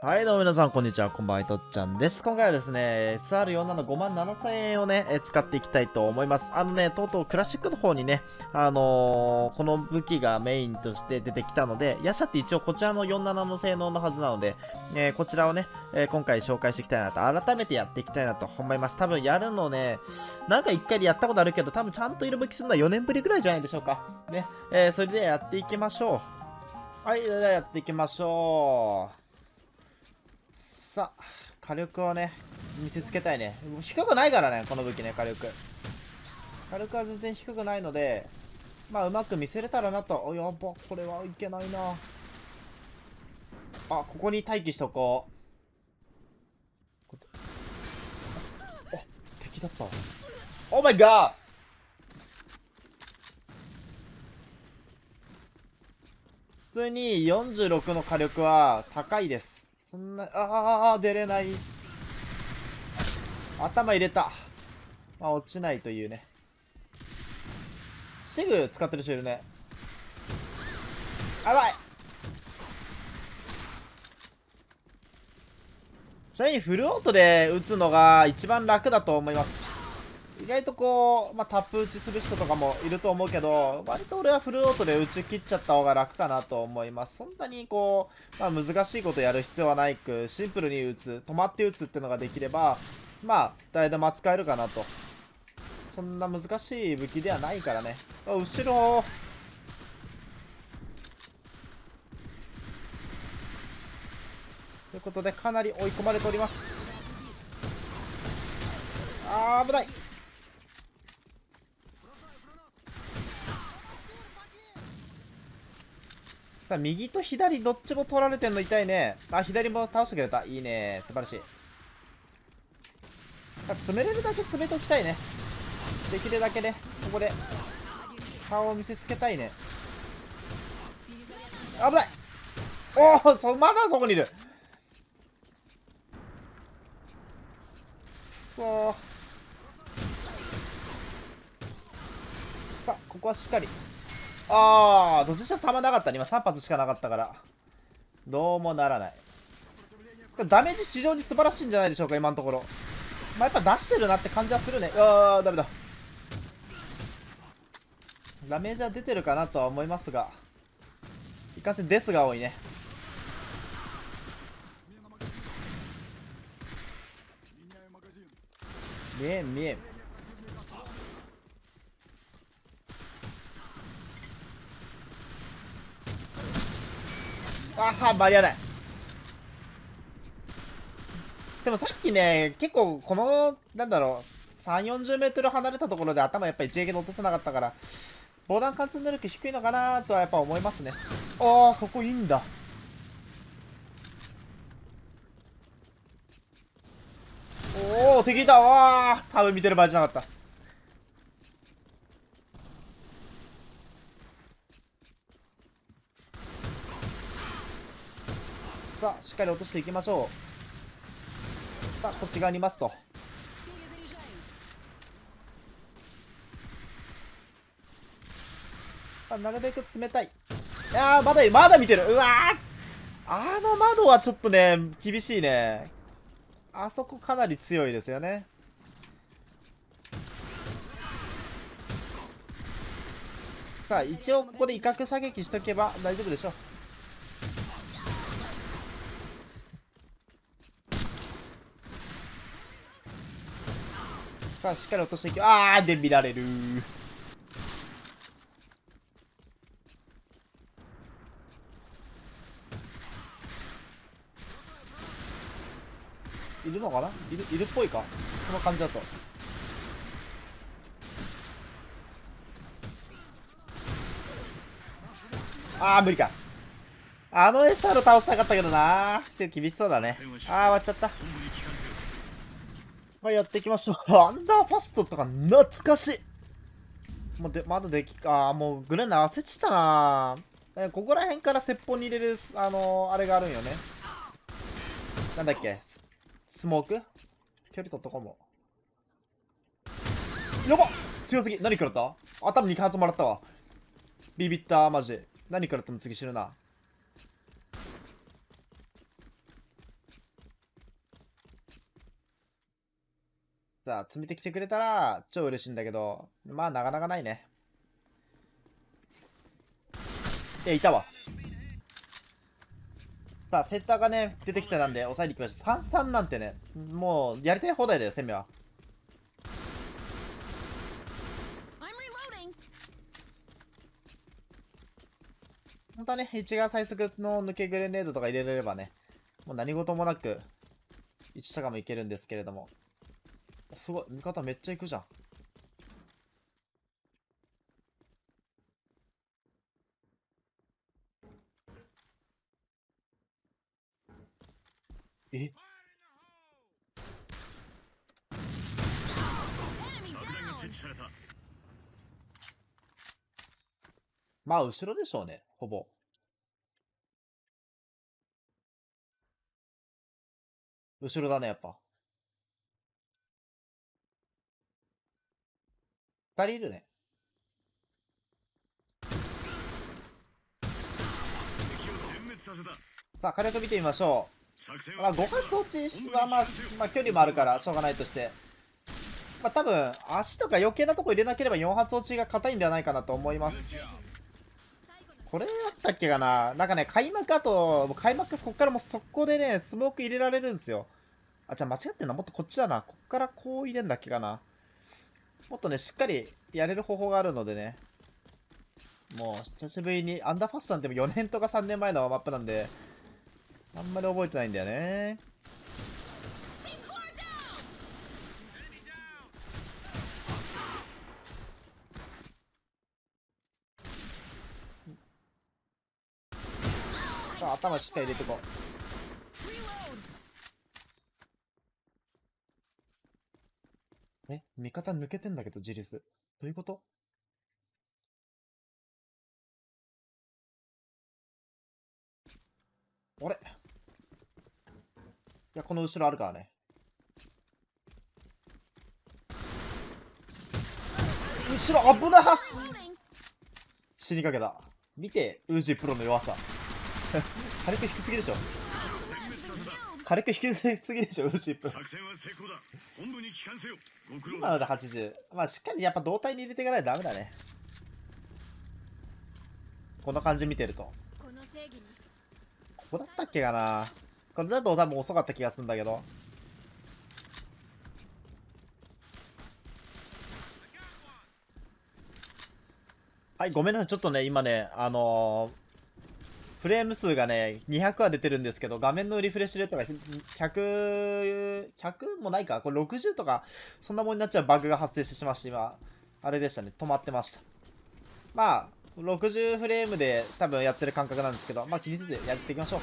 はいどうも皆さんこんにちは、こんばんは、とっちゃんです。今回はですね SR47 57,000円をね使っていきたいと思います。とうとうクラシックの方にねこの武器がメインとして出てきたので、ヤシャって一応こちらの47の性能のはずなので、こちらをね、今回紹介していきたいなと、改めてやっていきたいなと思います。多分やるのね、なんか1回でやったことあるけど、多分ちゃんと色武器するのは4年ぶりぐらいじゃないでしょうかね。それでやっていきましょう。はい、ではやっていきましょう。さあ、火力をね、見せつけたいね。低くないからね、この武器ね、火力。火力は全然低くないので、まあ、うまく見せれたらなと。お、やば、これはいけないな。あ、ここに待機しとこう。あ、敵だったわ。オーマイガー。普通に46の火力は高いです。そんな、出れない。頭入れた。まあ、落ちないというね。シグ使ってる人いるね。やばい。ちなみにフルオートで打つのが一番楽だと思います。意外とこう、まあ、タップ打ちする人とかもいると思うけど、割と俺はフルオートで打ち切っちゃった方が楽かなと思います。そんなにこう、まあ、難しいことやる必要はないく、シンプルに打つ、止まって打つっていうのができれば、まあ、誰でも扱えるかなと。そんな難しい武器ではないからね。あ、後ろということで、かなり追い込まれております。危ない。右と左どっちも取られてんの痛いね。あ、左も倒してくれた。いいね。素晴らしい。詰めれるだけ詰めておきたいね。できるだけね、ここで差を見せつけたいね。危ない。おお、まだそこにいる。くそー。さあ、ここはしっかり。どっちにしても弾なかったね。今3発しかなかったから。どうもならない。ダメージ非常に素晴らしいんじゃないでしょうか、今のところ。まあ、やっぱ出してるなって感じはするね。ダメだ。ダメージは出てるかなとは思いますが、いかんせんデスが多いね。見えん見えん。間に合わない。でもさっきね、結構この、なんだろう、3、40メートル離れたところで頭やっぱり一撃で落とせなかったから、防弾貫通能力低いのかなとはやっぱ思いますね。そこいいんだ。敵いた。多分見てる場合じゃなかった。さあ、しっかり落としていきましょう。さあ、こっち側にいますと。なるべく冷たい。まだ見てる。うわー、あの窓はちょっとね、厳しいね。あそこかなり強いですよね。さあ、一応ここで威嚇射撃しとけば大丈夫でしょう。さあ、しっかり落としていき、で見られる。いるのかな。いるっぽいか。この感じだと。無理か。SR 倒したかったけどな。ちょっと厳しそうだね。終わっちゃった。まあ、やっていきましょう。アンダーファストとか懐かしい。まだできか。もうグレンナ焦っちゃったな。ここら辺から接方に入れる、あれがあるんよね。なんだっけ、スモーク距離取っとこうも。やばっ、強すぎ。何食らった。頭2発もらったわ。ビビった、マジ。何食らっても次死ぬな。 さあ、詰めてきてくれたら超嬉しいんだけど、まあなかなかないね。いたわ。さあ、セッターがね、出てきたなんで、抑えに来ました。3-3なんてね、もう、やりたい放題だよ、攻めは。本当はね、1が最速の抜けグレネードとか入れれればね、もう何事もなく、1とかもいけるんですけれども。すごい、味方めっちゃいくじゃん。え、まあ、後ろでしょうね、ほぼ。後ろだね、やっぱ。2人いるね。さあ、火力見てみましょう。まあ、5発落ちはまあ、距離もあるから、しょうがないとして。まあ、多分、足とか余計なとこ入れなければ4発落ちが硬いんではないかなと思います。これだったっけかな。なんかね、開幕開幕こっからもう速攻でね、スモーク入れられるんですよ。あ、じゃあ間違ってんな。もっとこっちだな。こっからこう入れんだっけかな。もっとね、しっかりやれる方法があるのでね。もう、久しぶりに、アンダーファストなんても4年とか3年前のマップなんで、あんまり覚えてないんだよね。さあ、頭しっかり入れてこう。味方抜けてんだけど、ジリス。どういうこと？あれ？いや、この後ろあるからね。後ろ危なっ！死にかけた。見て、ウージープロの弱さ。火力低すぎでしょ。火力低すぎでしょ、ウージープロ。今ので80。まあ、しっかりやっぱ胴体に入れていかないとダメだね。この感じ見てると。ここだったっけかな。これだと多分遅かった気がするんだけど。はい、ごめんなさい。ちょっとね、今ね、フレーム数がね、200は出てるんですけど、画面のリフレッシュレートが100もないか、これ60とか、そんなもんになっちゃうバグが発生してしまって、今、あれでしたね、止まってました。まあ、60フレームで多分やってる感覚なんですけど、まあ気にせずやっていきましょう。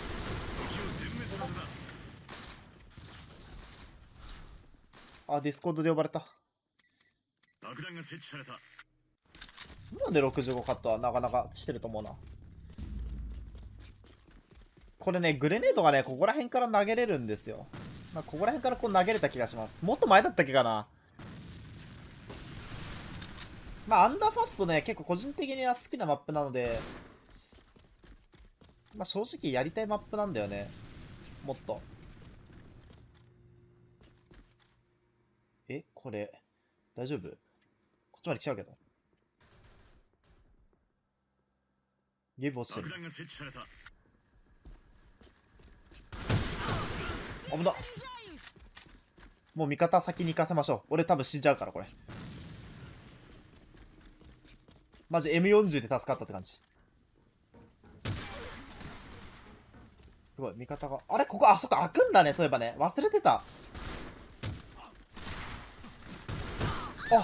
あ、ディスコードで呼ばれた。なんで65カットはなかなかしてると思うな。これね、グレネードがね、ここら辺から投げれるんですよ。まあ、ここら辺からこう投げれた気がします。もっと前だったっけかな。まあ、アンダーファストね、結構個人的には好きなマップなので、まあ、正直やりたいマップなんだよね。もっと。これ、大丈夫？こっちまで来ちゃうけど。ゲーム落ちてる。危なっ。もう味方先に行かせましょう。俺多分死んじゃうから、これ。マジ M40 で助かったって感じ。すごい、味方が。あれここ、あ、そっか、開くんだね、そういえばね。忘れてた。あ、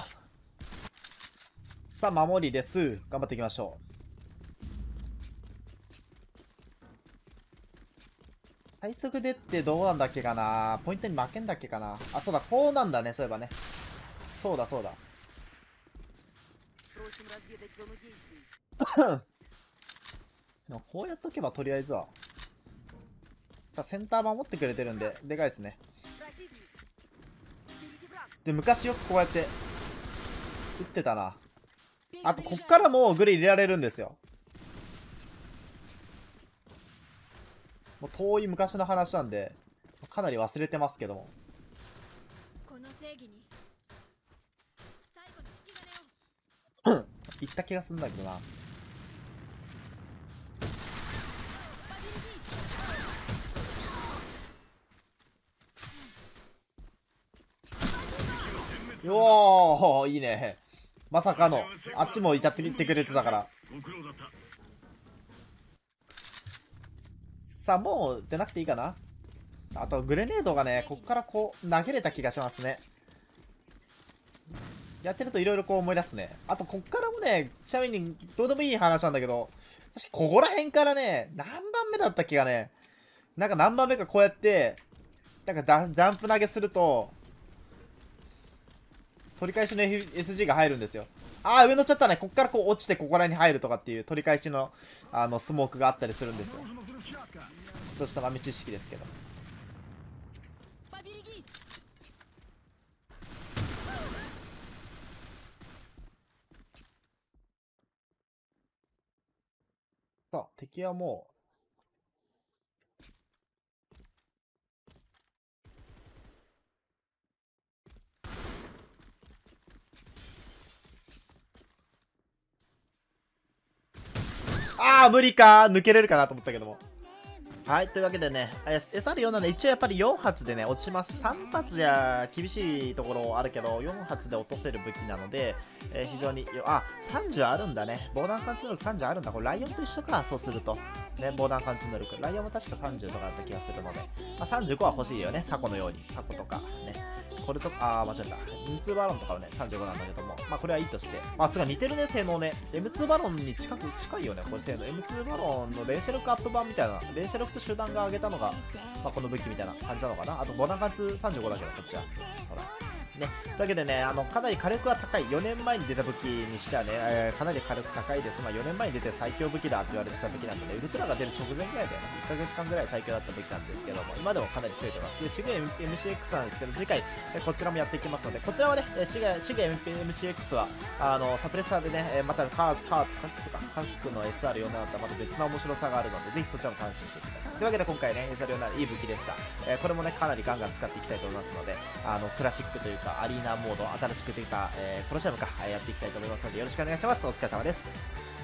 さあ、守りです。頑張っていきましょう。最速でってどうなんだっけかな。ポイントに負けんだっけかな。あ、そうだ、こうなんだね、そういえばね。そうだ、そうだ。でもこうやっとけばとりあえずは。さあ、センター守ってくれてるんで、でかいですね。で、昔よくこうやって、打ってたな。あと、こっからもうグリ入れられるんですよ。もう遠い昔の話なんで、かなり忘れてますけども。 行った気がするんだけどな。おー、いいね。まさかの、あっちも至って言ってくれてたから。さあ、もう出なくていいかな。あと、グレネードがね、こっからこう、投げれた気がしますね。やってるといろいろこう思い出すね。あと、こっからもね、ちなみに、どうでもいい話なんだけど、確かここら辺からね、何番目だったっけがね、なんか何番目かこうやって、なんかジャンプ投げすると、取り返しの SG が入るんですよ。あー、上乗っちゃったね。こっからこう落ちてここら辺に入るとかっていう取り返しの、スモークがあったりするんですよ。ちょっとした豆知識ですけど。さあ、敵はもう、ああ、無理か。抜けれるかなと思ったけども。はい、というわけでね、SR47 一応やっぱり4発でね、落ちます。3発じゃ厳しいところあるけど、4発で落とせる武器なので、非常に、30あるんだね。防弾貫通能力30あるんだ。これライオンと一緒か、そうすると。ね、防弾貫通能力。ライオンも確か30とかあった気がするので、まあ、35は欲しいよね、サコのように。サコとか、ね。これとか、間違えた。M2 バロンとかはね、35なんだけども、まあこれはいいとして。つが似てるね、性能ね。M2 バロンに近いよね、これ性能。M2 バロンの連射力アップ版みたいな、連射力と集団が上げたのが、この武器みたいな感じなのかな。あと、防弾貫通35だけど、こっちは。ほら。ね。というわけでね、かなり火力は高い。4年前に出た武器にしちゃね、かなり火力高いです。4年前に出て最強武器だって言われてた武器なんでね、ウルトラが出る直前ぐらいだよね。1ヶ月間ぐらい最強だった武器なんですけども、今でもかなり強いてます。で、シグ MCX なんですけど、次回、こちらもやっていきますので、こちらはね、シグ MCX は、サプレッサーでね、またカークの SR47 とはまた別な面白さがあるので、ぜひそちらも監視してください。というわけで今回ね、SR47 いい武器でした。これもね、かなりガンガン使っていきたいと思いますので、クラシックというか、アリーナモード、新しく出た、コロシアムか、やっていきたいと思いますので、よろしくお願いします。お疲れ様です。